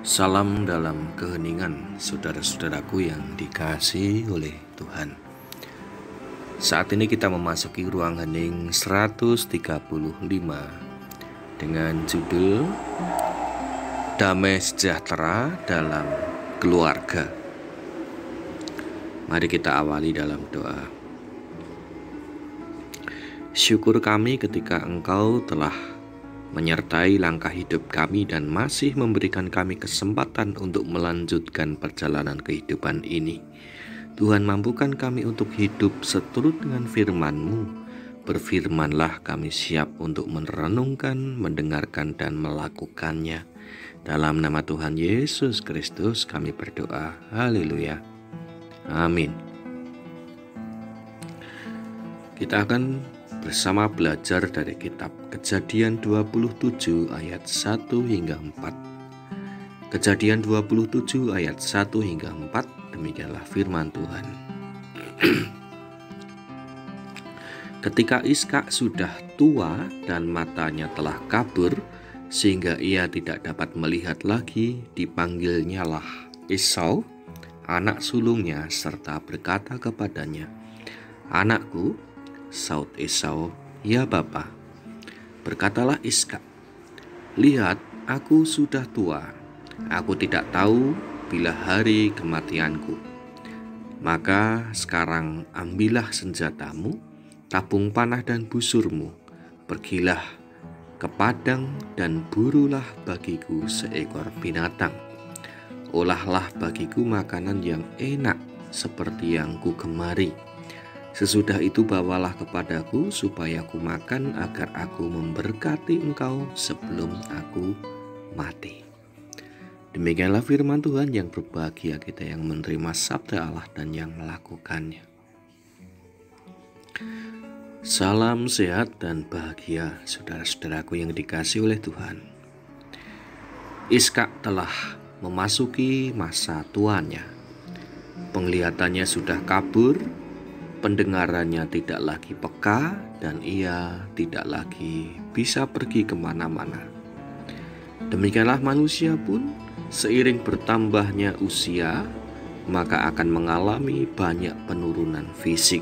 Salam dalam keheningan, saudara-saudaraku yang dikasihi oleh Tuhan. Saat ini kita memasuki ruang hening 135 dengan judul Damai Sejahtera dalam Keluarga. Mari kita awali dalam doa. Syukur kami ketika Engkau telah menyertai langkah hidup kami dan masih memberikan kami kesempatan untuk melanjutkan perjalanan kehidupan ini. Tuhan, mampukan kami untuk hidup seturut dengan firman-Mu. Berfirmanlah, kami siap untuk merenungkan, mendengarkan, dan melakukannya. Dalam nama Tuhan Yesus Kristus kami berdoa. Haleluya. Amin. Kita akan bersama belajar dari kitab Kejadian 27 ayat 1 hingga 4. Kejadian 27 ayat 1 hingga 4, demikianlah firman Tuhan. Ketika Ishak sudah tua dan matanya telah kabur, sehingga ia tidak dapat melihat lagi, dipanggilnyalah Esau, anak sulungnya, serta berkata kepadanya, "Anakku." Saud Esau, "Ya Bapa." Berkatalah Ishak, "Lihat, aku sudah tua. Aku tidak tahu bila hari kematianku. Maka sekarang ambillah senjatamu, tabung panah dan busurmu. Pergilah ke padang dan burulah bagiku seekor binatang. Olahlah bagiku makanan yang enak seperti yang ku gemari. Sesudah itu bawalah kepadaku supaya aku makan agar aku memberkati engkau sebelum aku mati." Demikianlah firman Tuhan. Yang berbahagia kita yang menerima sabda Allah dan yang melakukannya. Salam sehat dan bahagia saudara-saudaraku yang dikasihi oleh Tuhan. Ishak telah memasuki masa tuanya. Penglihatannya sudah kabur, pendengarannya tidak lagi peka, dan ia tidak lagi bisa pergi kemana-mana. Demikianlah manusia pun, seiring bertambahnya usia, maka akan mengalami banyak penurunan fisik.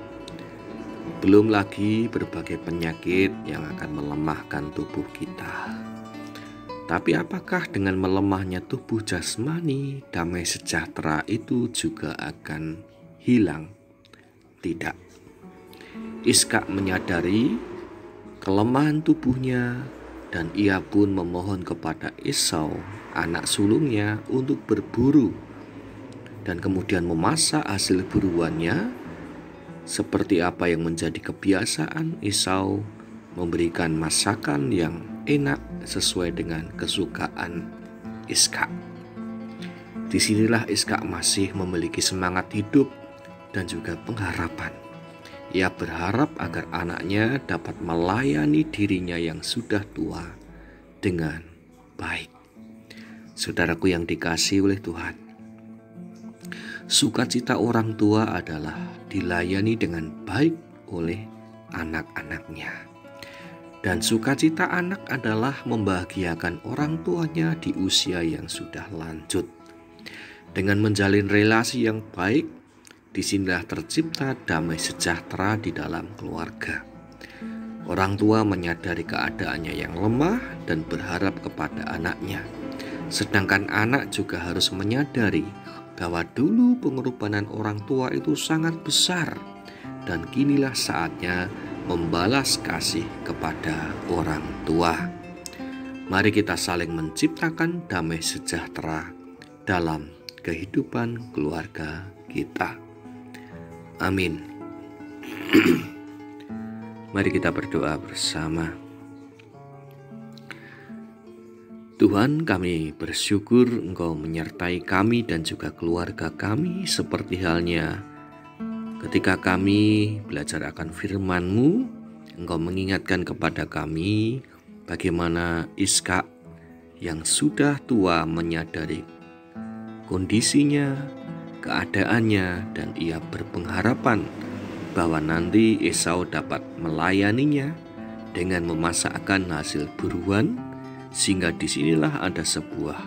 Belum lagi berbagai penyakit yang akan melemahkan tubuh kita. Tapi apakah dengan melemahnya tubuh jasmani, damai sejahtera itu juga akan hilang? Tidak. Ishak menyadari kelemahan tubuhnya dan ia pun memohon kepada Esau, anak sulungnya, untuk berburu dan kemudian memasak hasil buruannya. Seperti apa yang menjadi kebiasaan Esau, memberikan masakan yang enak sesuai dengan kesukaan Ishak. Disinilah Ishak masih memiliki semangat hidup dan juga pengharapan. Ia berharap agar anaknya dapat melayani dirinya yang sudah tua dengan baik. Saudaraku yang dikasihi oleh Tuhan, sukacita orang tua adalah dilayani dengan baik oleh anak-anaknya. Dan sukacita anak adalah membahagiakan orang tuanya di usia yang sudah lanjut. Dengan menjalin relasi yang baik, disinilah tercipta damai sejahtera di dalam keluarga. Orang tua menyadari keadaannya yang lemah dan berharap kepada anaknya. Sedangkan anak juga harus menyadari bahwa dulu pengorbanan orang tua itu sangat besar, dan kinilah saatnya membalas kasih kepada orang tua. Mari kita saling menciptakan damai sejahtera dalam kehidupan keluarga kita. Amin. Mari kita berdoa bersama. Tuhan, kami bersyukur Engkau menyertai kami dan juga keluarga kami, seperti halnya ketika kami belajar akan firman-Mu. Engkau mengingatkan kepada kami bagaimana Ishak yang sudah tua menyadari kondisinya, keadaannya, dan ia berpengharapan bahwa nanti Esau dapat melayaninya dengan memasakkan hasil buruan, sehingga disinilah ada sebuah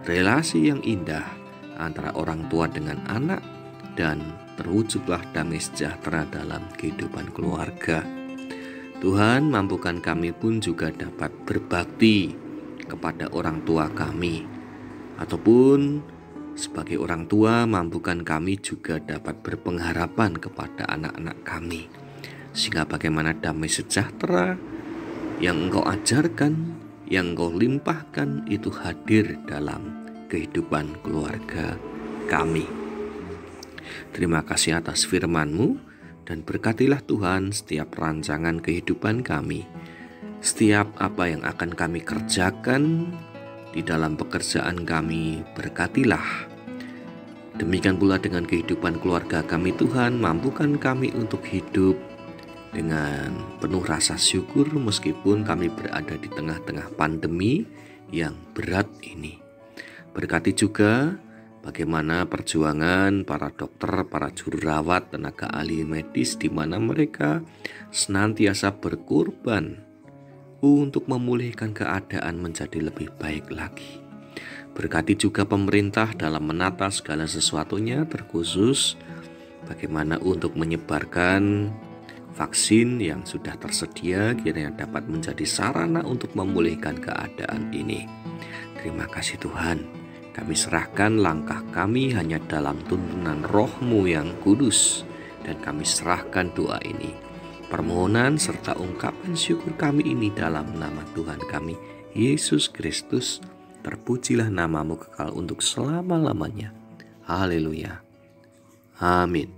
relasi yang indah antara orang tua dengan anak, dan terwujudlah damai sejahtera dalam kehidupan keluarga. Tuhan, mampukan kami pun juga dapat berbakti kepada orang tua kami, ataupun sebagai orang tua, mampukan kami juga dapat berpengharapan kepada anak-anak kami, sehingga bagaimana damai sejahtera yang Engkau ajarkan, yang Engkau limpahkan itu hadir dalam kehidupan keluarga kami. Terima kasih atas firman-Mu, dan berkatilah Tuhan setiap rancangan kehidupan kami, setiap apa yang akan kami kerjakan di dalam pekerjaan kami, berkatilah. Demikian pula dengan kehidupan keluarga kami Tuhan, mampukan kami untuk hidup dengan penuh rasa syukur meskipun kami berada di tengah-tengah pandemi yang berat ini. Berkati juga bagaimana perjuangan para dokter, para juru rawat, tenaga ahli medis, di mana mereka senantiasa berkorban untuk memulihkan keadaan menjadi lebih baik lagi. Berkati juga pemerintah dalam menata segala sesuatunya, terkhusus bagaimana untuk menyebarkan vaksin yang sudah tersedia, kiranya dapat menjadi sarana untuk memulihkan keadaan ini. Terima kasih Tuhan. Kami serahkan langkah kami hanya dalam tuntunan Roh-Mu yang kudus, dan kami serahkan doa ini, permohonan serta ungkapan syukur kami ini dalam nama Tuhan kami, Yesus Kristus. Terpujilah nama-Mu kekal untuk selama-lamanya. Haleluya. Amin.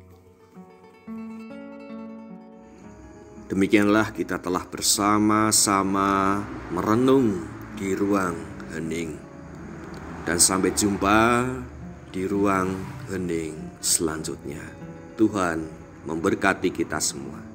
Demikianlah kita telah bersama-sama merenung di ruang hening. Dan sampai jumpa di ruang hening selanjutnya. Tuhan memberkati kita semua.